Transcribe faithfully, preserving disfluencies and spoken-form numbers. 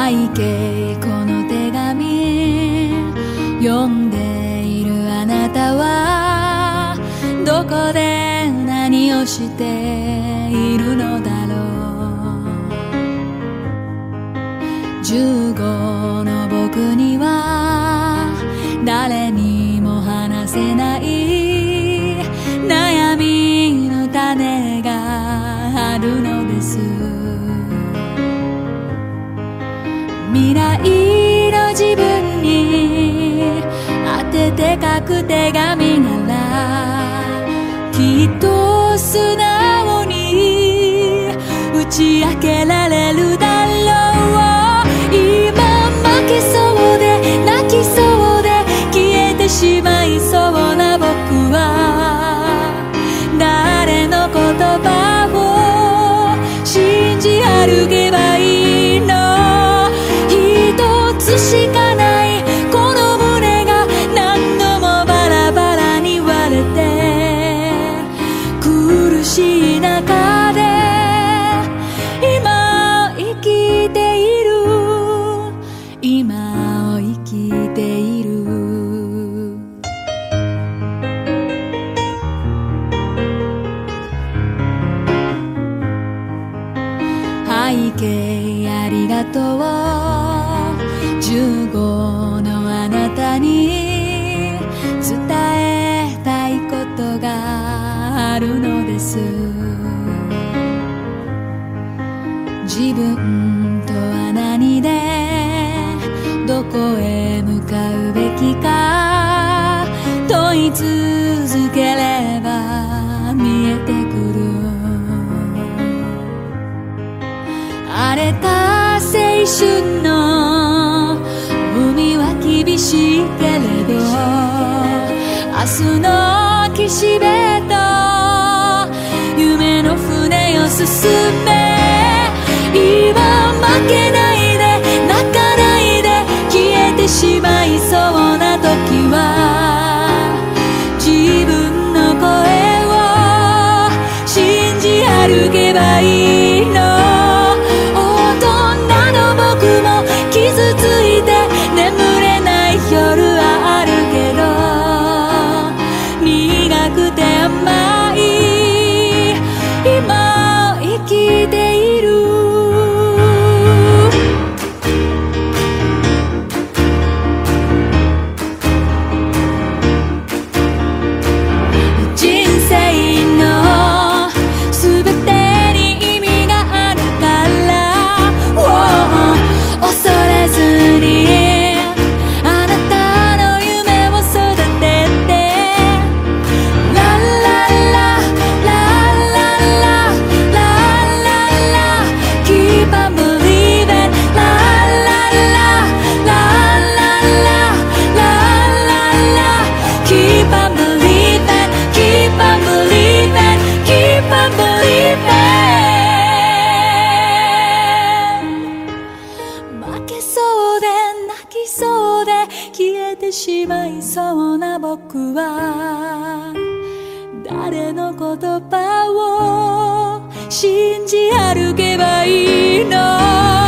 背景この手紙読んでいるあなたはどこで何をしているのだろう。じゅうごの僕には誰にも話せない悩みの種があるのです。未来の自分に当てて書く手紙ならきっと素直に打ち明けられるだろう。今負けそうで泣きそうで消えてしまいそうな僕は誰の言葉を信じ歩けばいいの。しかないこの胸が何度もバラバラに割れて苦しい中で今生きている今を生きている。背景ありがとうじゅうごのあなたに伝えたいことがあるのです。自分とは何でどこへ向かうべきか問い続ければ見えてくる。荒れた青春の海は厳しいけれど明日の岸辺と夢の船を進め。今負けないで泣かないで消えてしまいそうな時は自分の声を信じ歩けばいいの。僕も傷ついて眠れない夜はあるけど苦くて甘い今を生きている。人生のすべてに意味があるから恐れずにあなたの夢を育ててラララララララララ Keep on believing ララララララララ Keep on believing Keep on believing Keep on believing。負けそうで泣きそうで消えてしまいそうな僕は誰の言葉を信じ歩けばいいの。